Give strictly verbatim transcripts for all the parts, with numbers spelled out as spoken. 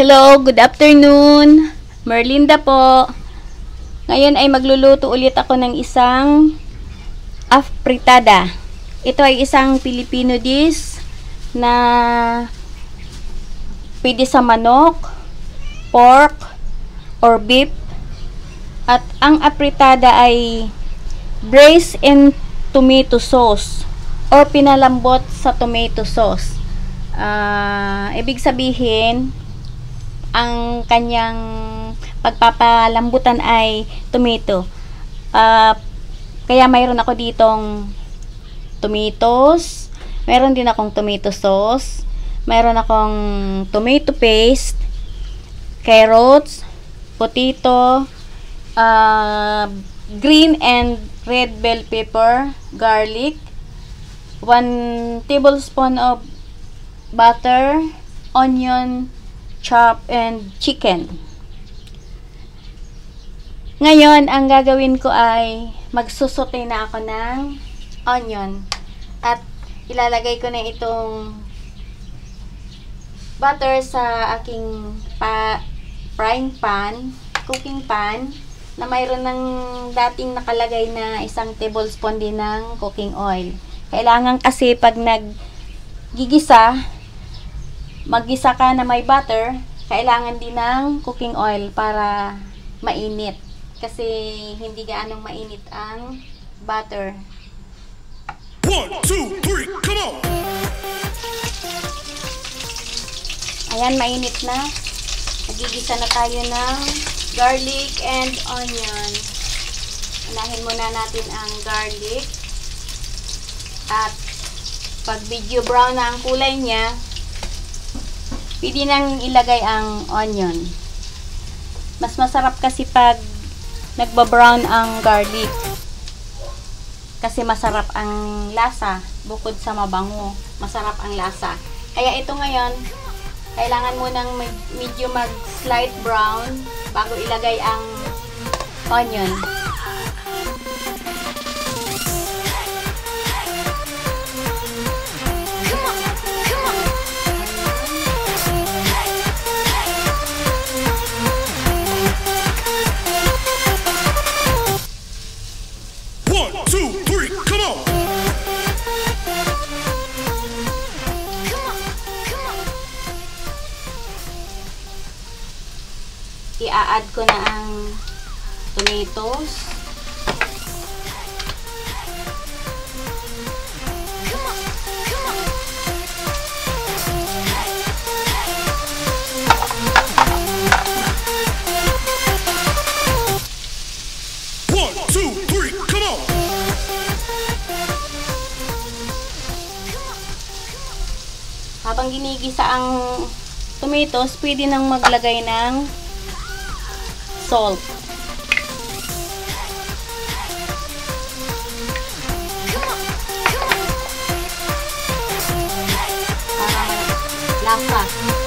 Hello, good afternoon. Merlinda po. Ngayon ay magluluto ulit ako ng isang afritada. Ito ay isang Filipino dish na pwede sa manok, pork, or beef. At ang afritada ay braised in tomato sauce or pinalambot sa tomato sauce. Uh, ibig sabihin, ang kanyang pagpapalambutan ay tomato. Uh, kaya mayroon ako ditong tomatoes, mayroon din akong tomato sauce, mayroon akong tomato paste, carrots, potato, uh, green and red bell pepper, garlic, one tablespoon of butter, onion, chop, and chicken. Ngayon, ang gagawin ko ay magsusote na ako ng onion at ilalagay ko na itong butter sa aking pa frying pan, cooking pan, na mayroon ng dating nakalagay na isang tablespoon din ng cooking oil. Kailangan kasi pag naggigisa, maggisa ka na may butter, kailangan din ng cooking oil para mainit. Kasi hindi gaanong mainit ang butter. one, two, three, come on! Ayan, mainit na. Nagigisa na tayo ng garlic and onion. Unahin muna natin ang garlic. At pag medyo brown na ang kulay niya, pwede nang ilagay ang onion. Mas masarap kasi pag nagba-brown ang garlic. Kasi masarap ang lasa. Bukod sa mabango, masarap ang lasa. Kaya ito ngayon, kailangan mo nang medyo mag-slight brown bago ilagay ang onion. I-add ko na ang tomatoes. one, two, three, come on! Habang ginigisa ang tomatoes, pwede nang maglagay ng salt. Para lasa.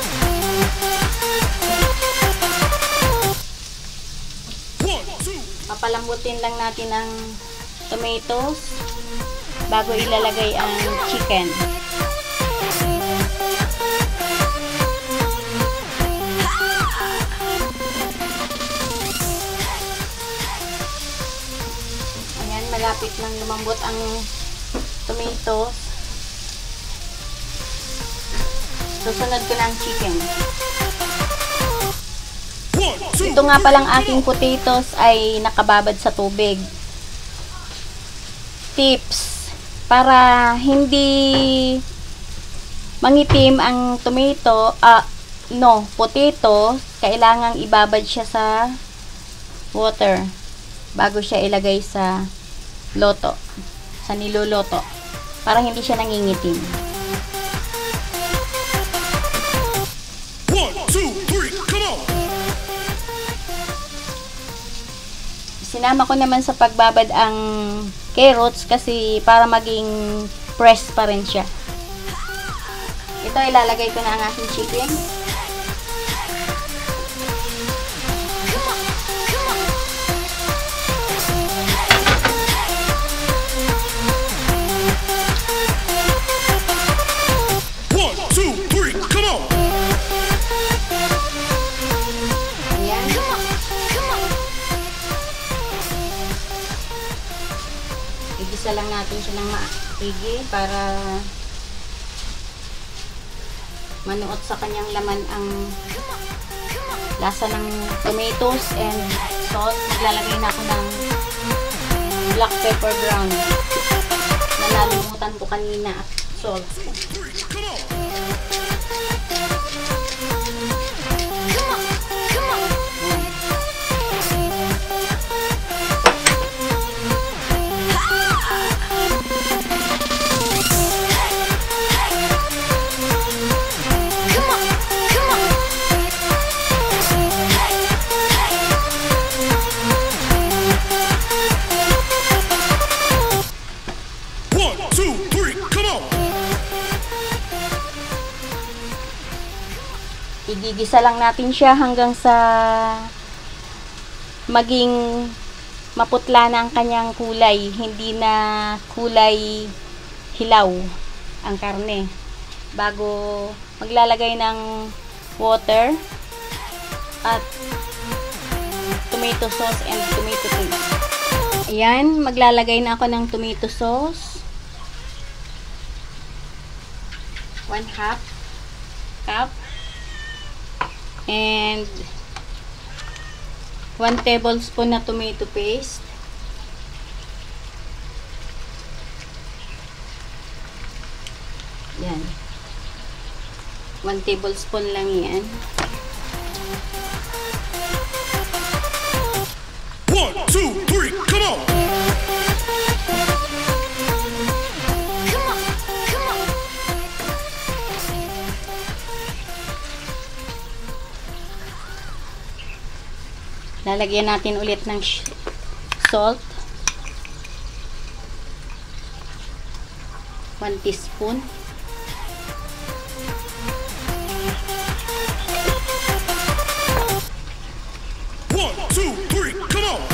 Papalambutin lang natin ang tomatoes bago ilalagay ang chicken. Malapit nang lumambot ang tomatoes. Susunod ko na ang chicken. Ito nga palang aking potatoes ay nakababad sa tubig. Tips para hindi mangitim ang tomato, ah, no, potato, kailangang ibabad siya sa water bago siya ilagay sa loto, sa niluluto, para hindi siya nangingitim. one, two, three, come on! Sinama ko naman sa pagbabad ang carrots kasi para maging fresh pa rin siya. Ito, ilalagay ko na ang aking chicken. one, two, three, come on! maigi para manuot sa kanyang laman ang lasa ng tomatoes and salt. Maglalagay na ako ng black pepper ground na nalimutan ko kanina at salt. Igigisa lang natin siya hanggang sa maging maputla na ang kanyang kulay, hindi na kulay hilaw ang karne, bago maglalagay ng water at tomato sauce and tomato paste. Ayan, maglalagay na ako ng tomato sauce, one half cup, and one tablespoon na tomato paste. Yan. one tablespoon lang yan. one, two, three, come on! Lalagyan natin ulit ng salt. one teaspoon. one, two, three, come on!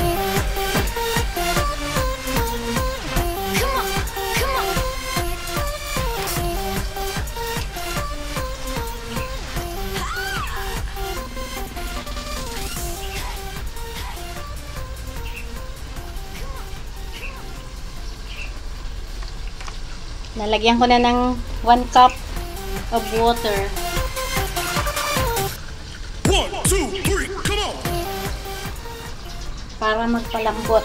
Lalagyan ko na ng one cup of water. one, two, three, come on! Para magpalambot.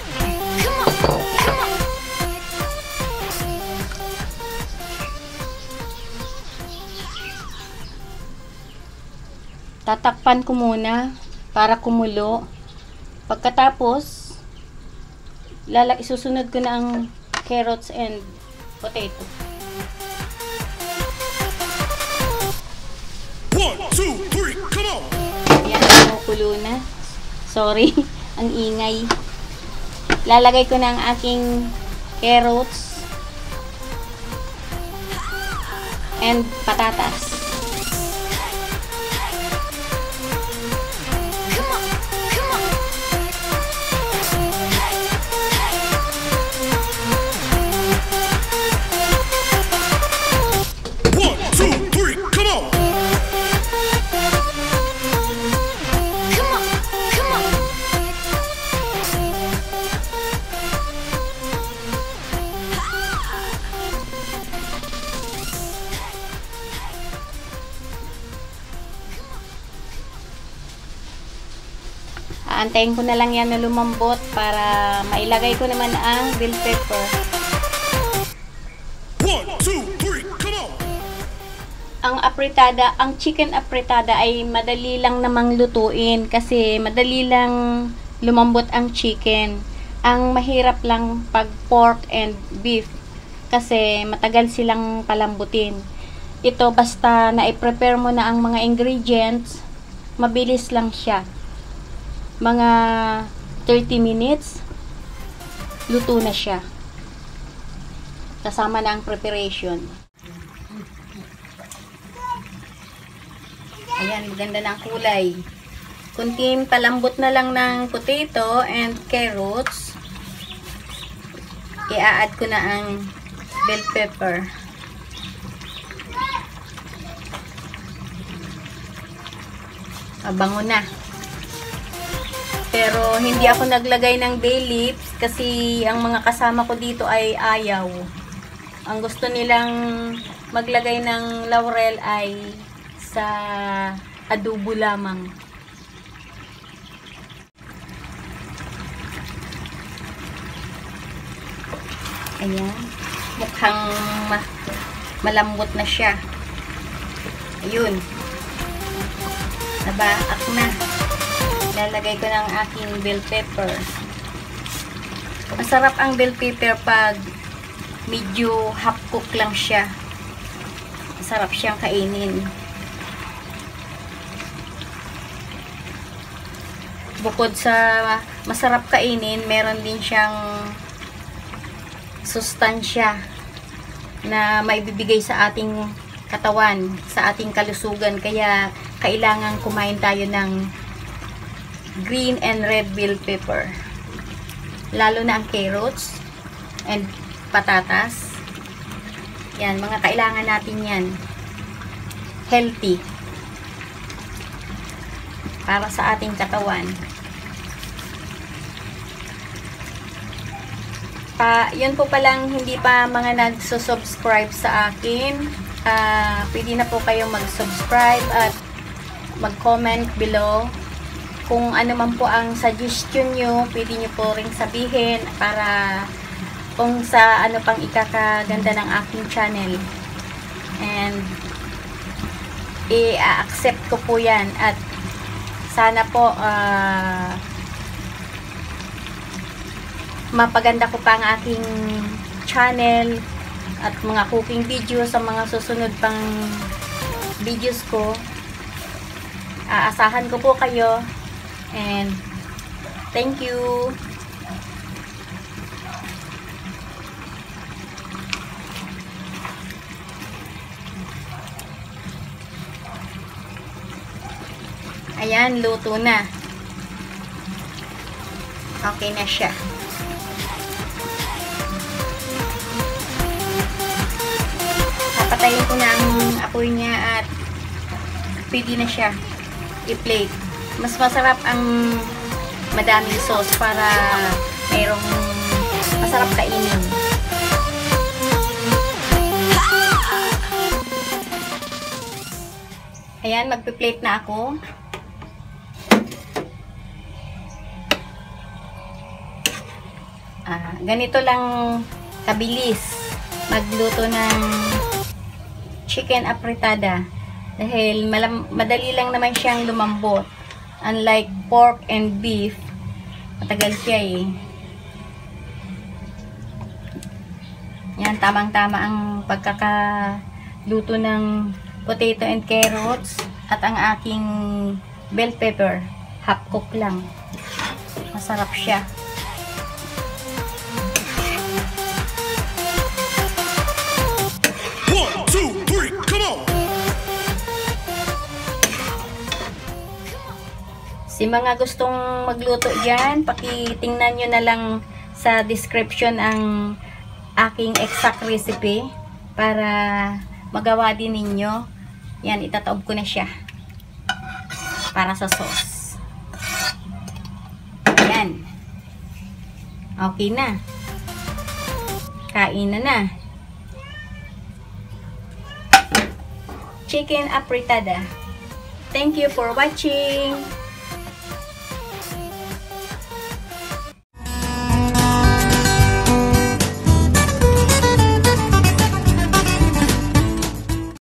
Tatakpan ko muna para kumulo. Pagkatapos, lala isusunod ko na ang carrots and potato. one, two, three, come on! Yan, kumukulo na. Sorry, ang ingay. Lalagay ko na ang aking carrots and patatas. one, two, three, come on! Aantayin ko na lang yan na lumambot para mailagay ko naman ang bell pepper. one, two, three, come on! Ang apritada, ang chicken apritada ay madali lang namang lutuin kasi madali lang lumambot ang chicken. Ang mahirap lang pag pork and beef kasi matagal silang palambutin. Ito basta na-prepare mo na ang mga ingredients, mabilis lang siya. Mga thirty minutes, luto na siya. Kasama na ang preparation. Ayan, maganda na ang kulay. Kunting palambot na lang ng potato and carrots. I-add ko na ang bell pepper. Abango na. Pero hindi ako naglagay ng bay leaves kasi ang mga kasama ko dito ay ayaw. ang gusto nilang maglagay ng laurel ay sa adobo lamang. Ayan. Mukhang ma malambot na siya. Ayun. Nabaak na. Lalagay ko ng aking bell pepper. Masarap ang bell pepper pag medyo half cook lang siya. Masarap siyang kainin. Bukod sa masarap kainin, meron din siyang sustansya na maibibigay sa ating katawan, sa ating kalusugan. Kaya kailangan kumain tayo ng green and red bell pepper. Lalo na ang carrots and patatas. Yan, mga kailangan natin yan. Healthy. Para sa ating katawan. Pa, yun po palang hindi pa mga nagsusubscribe sa akin. Uh, pwede na po kayong mag-subscribe at mag-comment below. Kung ano man po ang suggestion nyo, pwede nyo po ring sabihin para kung sa ano pang ikakaganda ng aking channel. And i-accept ko po yan. At sana po uh, mapaganda ko pa ang aking channel at mga cooking videos sa mga susunod pang videos ko. Aasahan ko po kayo and thank you. Ayan, luto na. Okay na siya. Patayin ko na ang apoy niya at pwede na siya i-plate. Mas masarap ang madaming sauce para mayroong masarap kainin. Ayan, magpi-plate na ako. Ah, ganito lang kabilis magluto ng chicken apretada dahil malam, madali lang naman siyang lumambot, unlike pork and beef, matagal siya eh. Yan, tamang tama ang pagkakaluto ng potato and carrots at ang aking bell pepper, half cook lang, masarap siya. Si mga gustong magluto dyan, pakitingnan nyo na lang sa description ang aking exact recipe para magawa din ninyo. Yan, itataob ko na siya para sa sauce. Yan. Okay na. Kain na na. Chicken apretada. Thank you for watching.